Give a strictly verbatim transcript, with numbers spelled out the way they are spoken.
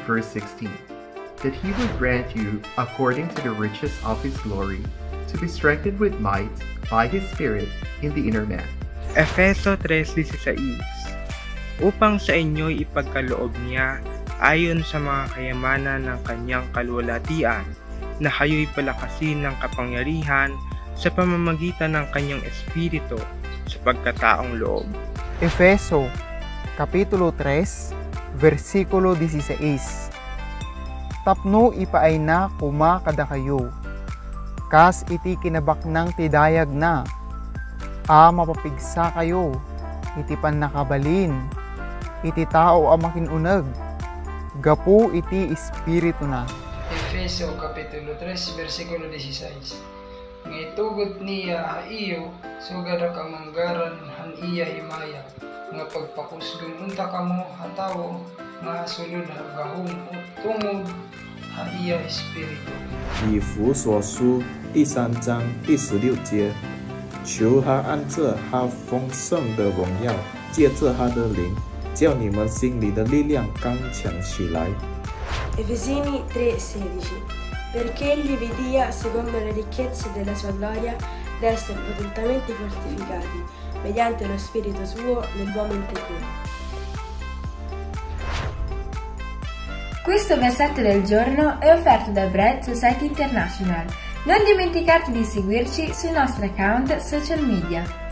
verse sixteen, that he would grant you, according to the riches of his glory, to be strengthened with might by his Spirit in the inner man. Efeso three sixteen, upang sa inyo'y ipagkaloob niya ayon sa mga kayamanan ng kanyang kalwalhatian, na kayo'y palakasin ng kapangyarihan sa pamamagitan ng kanyang espiritu sa pagkataong loob. Efeso Kapitulo three, versikulo dieciséis. Tapno ipaay na kuma kada kayo, kas iti kinabak ng tidayag na, a mapapigsa kayo, iti pan nakabalin, iti tao a makinunag, gapu iti espiritu na. Efeso Kapitulo three, versikulo dieciséis. Nga itugot niya ha iyo, sugada kamanggaran han iya himaya, nga pagpakusgon unta kamo hatawo, nga sulod ha gahom o tungod ha iya espiritu. 以弗所书第三章第十六节，求他按着他丰盛的荣耀，借着他的灵，叫你们心里的力量刚强起来。 Efesini tre sedici. Perché egli vi dia, secondo le ricchezze della sua gloria, d'essere potentemente fortificati, mediante lo Spirito suo nell'uomo interiore. Questo versetto del giorno è offerto da Bread Society International. Non dimenticarti di seguirci sui nostri account social media.